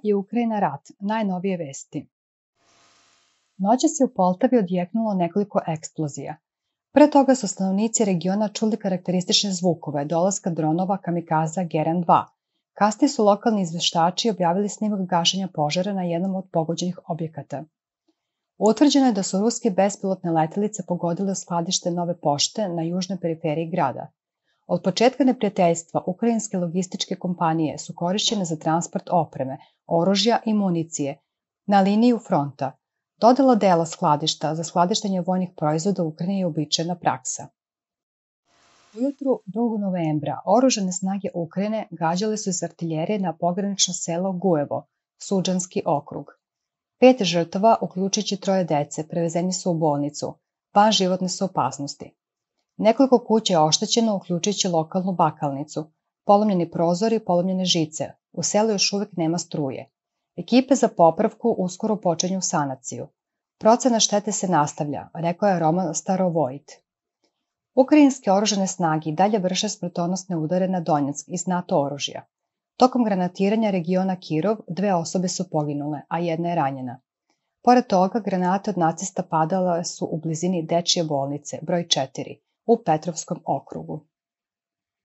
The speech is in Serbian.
i Ukrajina rat, najnovije vesti. Noćas je u Poltavi odjeknulo nekoliko eksplozija. Pre toga su stanovnici regiona čuli karakteristične zvukove dolaska dronova kamikaza Geran-2. Kasnije su lokalni izveštači objavili snimak gašenja požara na jednom od pogođenih objekata. Utvrđeno je da su ruske bespilotne letelice pogodile skladište Nove pošte na južnoj periferiji grada. Od početka neprijateljstva ukrajinske logističke kompanije su korišćene za transport opreme, oružja i municije na liniju fronta. Dodela dela skladišta za skladištenje vojnih proizvoda u Ukrajini je uobičajena praksa. Ujutru 2. novembra oružane snage Ukrajine gađale su iz artiljerije na pogranično selo Gujevo, Suđanski okrug. 5 žrtava, uključujući 3 dece, prevezeni su u bolnicu, van životne su opasnosti. Nekoliko kuća je oštećeno, uključujući lokalnu bakalnicu, polomljeni prozori, polomljene žice. U selu još uvek nema struje. Ekipe za popravku uskoro počinju sanaciju. Procena štete se nastavlja, rekao je Roman Starovojt. Ukrajinske oružane snage i dalje vrše smrtonosne udare na Donjeck iz NATO oružja. Tokom granatiranja regiona Kirov 2 osobe su poginule, a 1 je ranjena. Pored toga, granate od nacista padale su u blizini dečije bolnice, broj 4, u Petrovskom okrugu.